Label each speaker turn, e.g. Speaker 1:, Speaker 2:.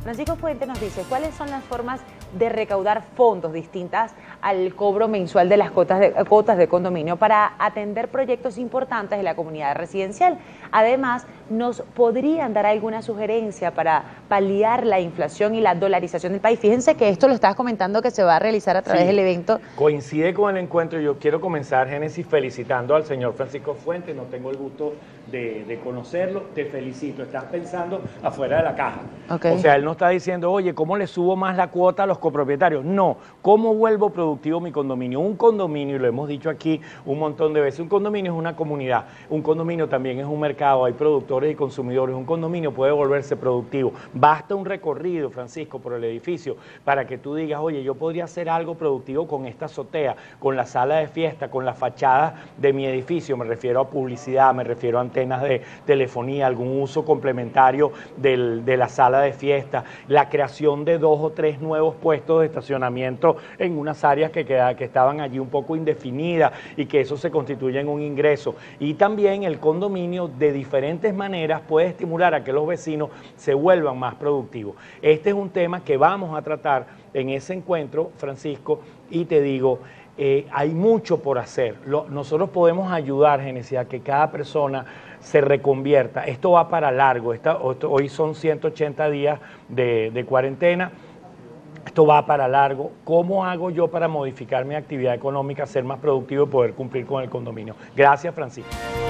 Speaker 1: Francisco Fuentes nos dice, ¿cuáles son las formas de recaudar fondos distintas al cobro mensual de las cuotas de condominio para atender proyectos importantes de la comunidad residencial? Además, ¿nos podrían dar alguna sugerencia para paliar la inflación y la dolarización del país? Fíjense que esto lo estabas comentando que se va a realizar a través del evento.
Speaker 2: Coincide con el encuentro. Yo quiero comenzar, Génesis, felicitando al señor Francisco Fuentes. No tengo el gusto de conocerlo. Te felicito. Estás pensando afuera de la caja. O sea, él no está diciendo, oye, ¿cómo le subo más la cuota a los copropietarios? No, ¿cómo vuelvo productivo mi condominio? Un condominio, y lo hemos dicho aquí un montón de veces, un condominio es una comunidad, un condominio también es un mercado, hay productores y consumidores, un condominio puede volverse productivo. Basta un recorrido, Francisco, por el edificio para que tú digas, oye, yo podría hacer algo productivo con esta azotea, con la sala de fiesta, con las fachadas de mi edificio, me refiero a publicidad, me refiero a antenas de telefonía, algún uso complementario de la sala de fiesta, la creación de 2 o 3 nuevos puestos de estacionamiento en unas áreas que estaban allí un poco indefinidas y que eso se constituye en un ingreso. Y también el condominio de diferentes maneras puede estimular a que los vecinos se vuelvan más productivos. Este es un tema que vamos a tratar en ese encuentro, Francisco, y te digo, hay mucho por hacer. Nosotros podemos ayudar, Génesis, a que cada persona se reconvierta. Esto va para largo. Hoy son 180 días de cuarentena. Esto va para largo. ¿Cómo hago yo para modificar mi actividad económica, ser más productivo y poder cumplir con el condominio? Gracias, Francisco.